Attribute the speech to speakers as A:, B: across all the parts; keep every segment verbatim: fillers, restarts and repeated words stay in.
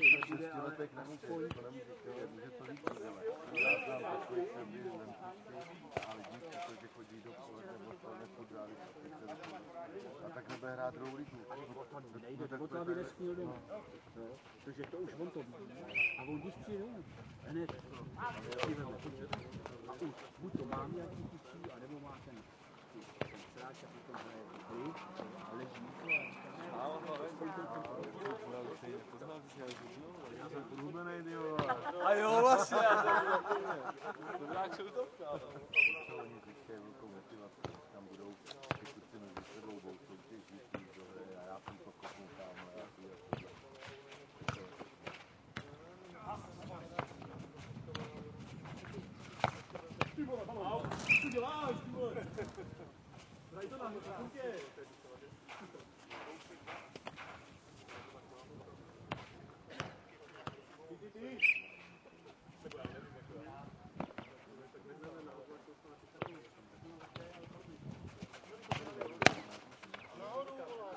A: v šesti letech nemusí, to nemůže to říct, já znám takový jsem byl, ale díky to, že chodí do pole nebo to nepodráli, a tak nebude hrát druhou ligu.
B: Nejde, do toho by nesměl domů. Protože to už on to ví. A on když přijde domů, hned si veme počítač a už buď to má nějaký kučí, anebo má ten sráč a potom hraje hry a leží.
A: Já jsem podhubenej, tyjo.
C: A jo, vlastně, já jsem to drák šoutovka.
A: Co oni říkají velkou motivaci, tam budou ty kluci mezi sebou, budou soutěží, do hry a já jsem to kopnu tam, a já si je
C: Ty vole, halo, co děláš, ty vole? Daj to na mě, to tě. Ty, ty, ty. Nebo já nevím, jak to je. Tak neznamená, na oblak to snad taky. Nahoru, vole.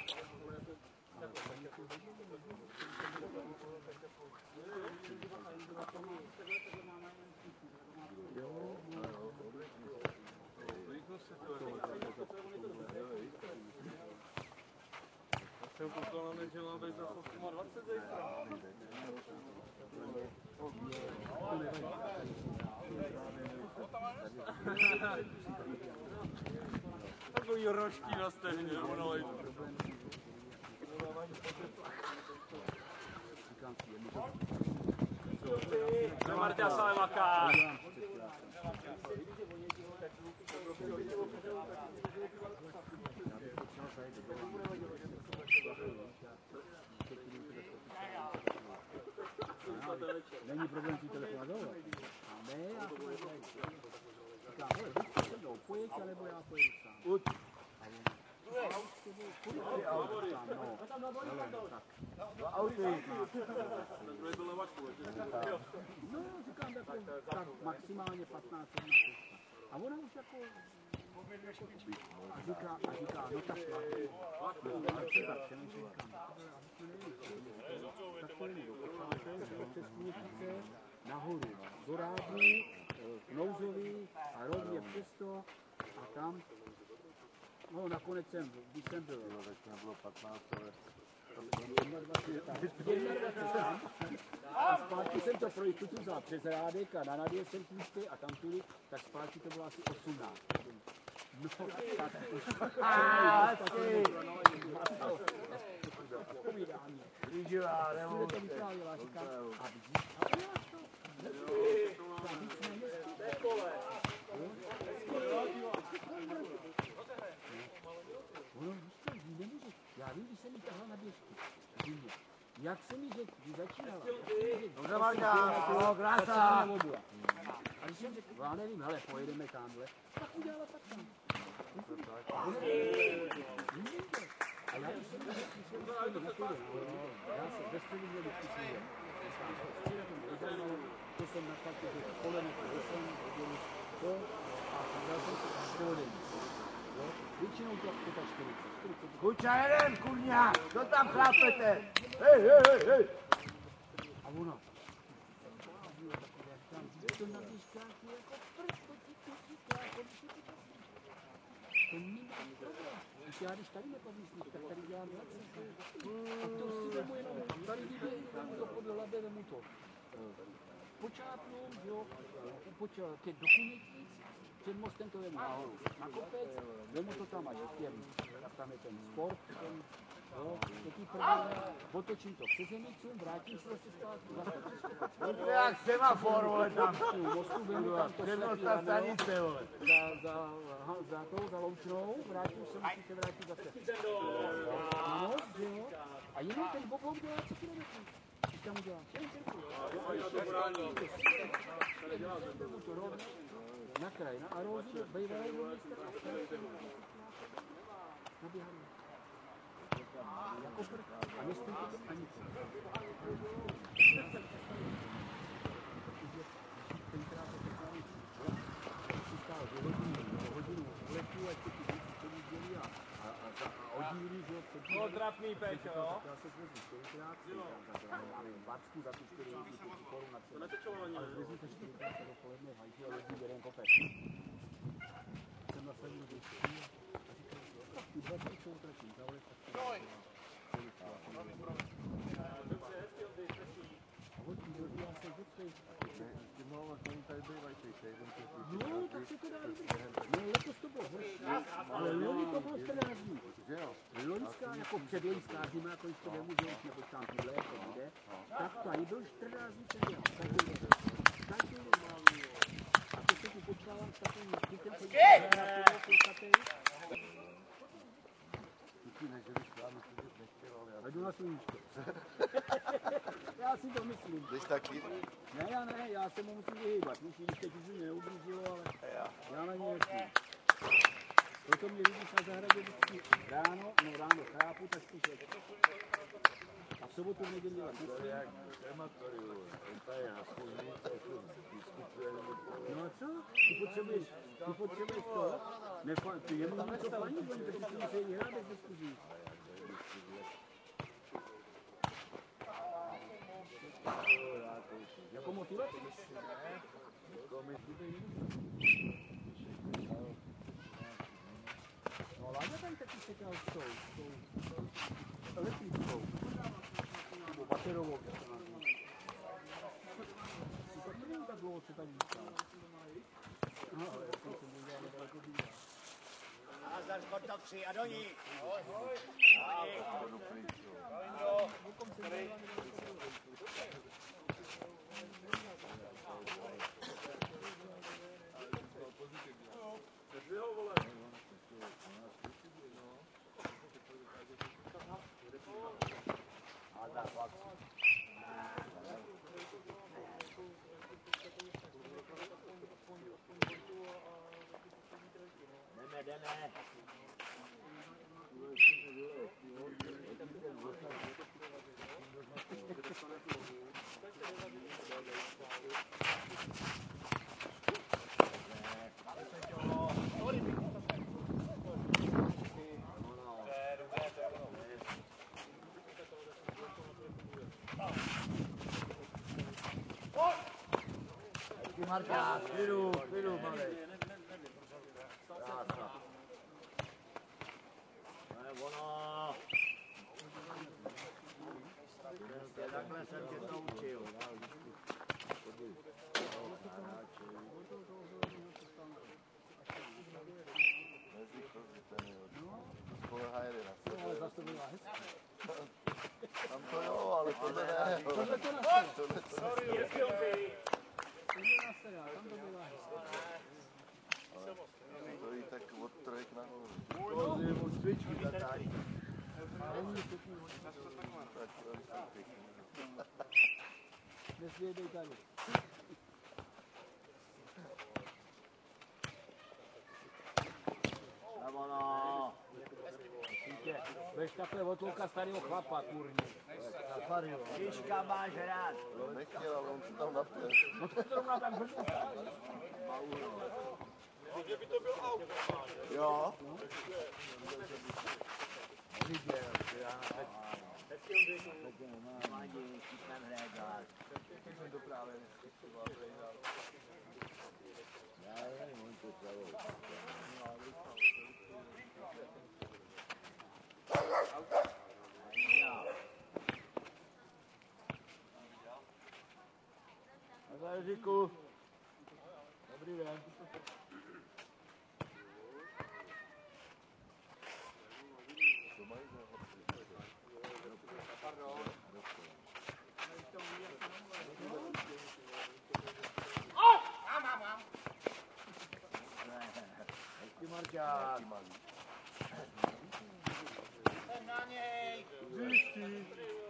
C: Jsem koukal na mě, že má být za dvacet osm zítra. Takový rožky na stehně, ono lejde. Ne, Marta, sále maká.
B: Není problém si telefon zavolat. A ne, já to nebudu. Říkám, hele, víš, se mnou pojeď, alebo já pojedu sám. Uď. A on, a už s tebou pojeď, a už sám, no. Hele, no tak. Dva auty. No, říkám, tak, tak maximálně patnáct jedna cesta. A ona už jako... A říká, a říká, no tak no, no, tak se tak přemýšlím, říkám, tak to není, do přes půlnice, nahoru, do rádu, nouzový a rovně přesto a tam, no nakonec jsem, když jsem byl,
A: tak nebylo patnáct, ale
B: a zpátky jsem to projektu vzal přes rádek a na nadě jsem tlusty a tam tudy, tak zpátky to bylo asi osmnáct. No, tak to povídání.
A: Rýžová, nebo...
B: To vyprávěla, říkám, a vidíš, a uděláš to? Tak víc nejezdí. Ono, víš co, jí nemůže. Já vím, když jsem jí tahal na běžku. Zimě. Jak jsem jí řekl, když začínala.
A: Dobře, Marka, no, krása.
B: A když jsem řekl, já nevím, hele, pojedeme tamhle, tak udělala tak tam. A já když jsem jí řekl, když jsem jí řekl, já se bez toho měl vypíšil. To jsem na tak, že kolem osm hodinu to a dal jsem se čtyři. Většinou to čtyřicet.
A: Kuča jeden, kurňa, co tam chlápete? Hej, hej, hej, hej.
B: A ona. To na běžkách je jako prd, to ti to říká, jako to nemá problém. Když já když tady nepomyslíš, tak tady dělám dvacet. A to si vemu jenom, tady vyběhnu, vemu to podle labe, vemu to. Počátnu, jo, ke do Kunětic, před mostem to vemu nahoru na kopec, vemu to tam až k těm, tak tam je ten sport, ten, jo, třetí první, otočím to přes Zemicům, vrátím se zase zpátky, zase přes kopec.
A: To je jak semafor, vole, tam.
B: Mostu vemu tam to
A: Přednosta stanice, vole.
B: Za, za, aha, za tou, za Loučnou, vrátím se, musím se vrátit zase. No, jo, a jenom ten boblok dělá tři kilometry. Když tam udělá, na kraj, na Arózu, bejvalej do města a stanice naběhali. Jako prd. A nestojí to ani co. Tenkrát to takový přistál do hodinu, do hodinu v letu, ať se ty děti dělí a hodinu chvíli, že jo, před
C: No, trapný Péťo, jo?
B: já se vezmu čtyřikrát, já nevím, Backu za ty čtyři lidi, pět korun na třeba. Ale vezmu se čtyřikrát dopoledne v hajzlu a jezdí jeden kopec. Jsem nasadil do ský a říkal, tak ty dva ty jsou trčí, zavolej tak to. A od tí doby já se vždycky...
A: No, ale oni tady bývají těch jeden těch
B: No, tak se to dá vydržet. No, letos to bylo horší, ale loni to bylo čtrnáct dní.
A: Že jo?
B: Loňská, jako předloňská zima, jako když to nemůžeš, nebo tam tuhle to bude, tak tady byl čtrnáct dní předěl. Každý den. Každý den. A to se tu potkávám s takovým chytem, co je na půlkatej.
A: Ty nežili s vámi, co bys nechtěl, ale já...
B: A jdu na sluníčko. Já si to myslím.
A: Jdeš taky?
B: Ne, já ne, já se mu musím vyhýbat. Musím, když teď už mi neublížilo, ale já na něj nesmím. Proto mě vidíš na zahradě vždycky ráno, no ráno chápu, tak spíš večer. A v sobotu v neděli dělat musím. No a co? Ty potřebuješ, ty potřebuješ to? Nefa, ty jemu něco paní, oni taky si musí hrát bez diskuzí. Jako motivace? No Láďa tady taky čekal s tou, s tou elektrickou. Nebo baterovou. To taky není tak dlouho, co tady zůstal. No, ale já jsem se dělal nedaleko bývá.
D: A za sportovci a do ní. Ahoj, ahoj. Jdeme, jdeme. Marka, klidu, klidu, malej. Krásná. To je ono. Takhle jsem tě to učil.
A: Spolehá jeden na sebe.
B: Ale zase to byla hezká.
A: Tam to jo, ale tohle ne.
B: Tohle to nastala.
A: Tohle to
C: Sorry, jestli on ví.
B: Tohle nastala, tam to byla hezká.
A: stojí tak od trojek nahoru.
D: To je od cvičky zatáčí.
A: Tak to je pěkný.
B: Nesvědej tady.
D: A ono.
B: Budeš takhle otlouka starého chlapa, kurně.
D: Šiška máš rád.
A: No nechtěl, ale on se tam napěl.
B: No to zrovna tak brzo stále.
C: Že by to byl auto.
A: Jo?
D: Viděl, že já na pět. Mladí, chytnem hrédát. Já nevím, on to celou.
B: Ahoj, Jiříku. Dobrý den.
A: To mají za
D: Hezky, Marťák. Jsem na něj.
A: Zjistí.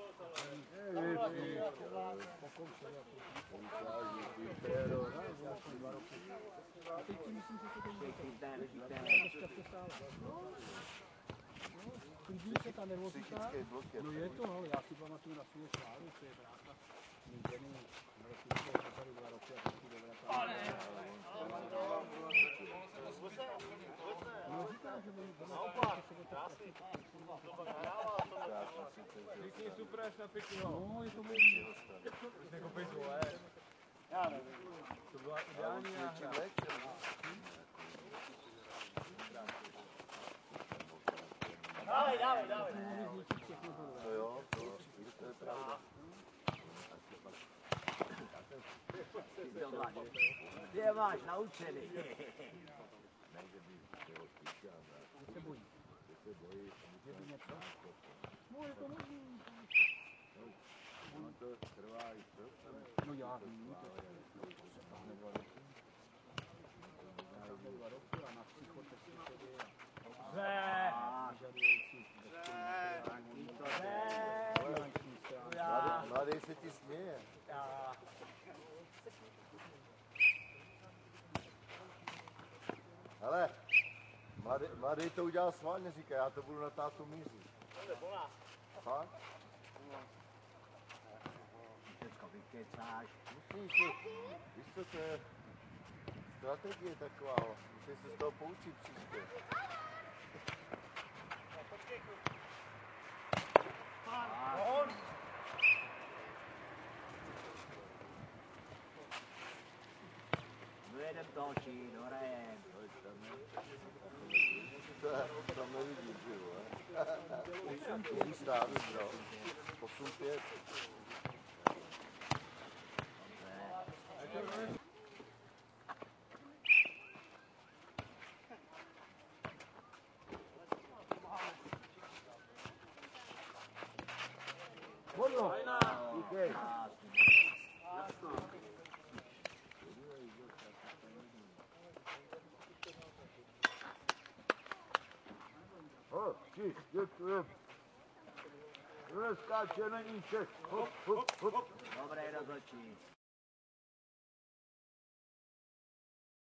B: A teď si myslím, že to
D: Chytnem, chytnem.
B: často stále. klidí se ta nervozita.
A: Psychický blok je.
B: No je to, ale já si pamatuju na svého šváru, co je brácha. Mý ženy, na roky to tady dva roky a taky dobrá. No říká, že by doma
C: Všichni super až na pěknýho.
B: no, je to možný.
C: Jako pejs vole. Já nevím. To byla ideální náhra.
D: Dávej, dávej, dávej.
A: No jo, to, to je pravda.
D: Ty je máš naučený.
B: Že se bojí. Že by něco? No, je to možný.
A: Ono to trvá i to.
B: No já vím, to se táhne dva roky. Táhne dva roky a na psychotesty chodí a vyžadují si bezpečný finanční stránky.
A: Mladý, mladý se ti směje. Hele, mladý, mladý to udělal sválně, říká, já to budu na tátu mířit. Fakt?
D: Všechno vykecáš.
A: Musíš to, víš co, to je strategie taková, musíš se z toho poučit příště.
D: Dojedem točí, dorajem.
A: To je, tam nevidím, že jo, osm stát, no. osm pět.
B: Vodno!
A: Díky. Ho, či, děkujem. Dneska červený čech. Hop, hop, hop.
D: Dobré rozhodčí.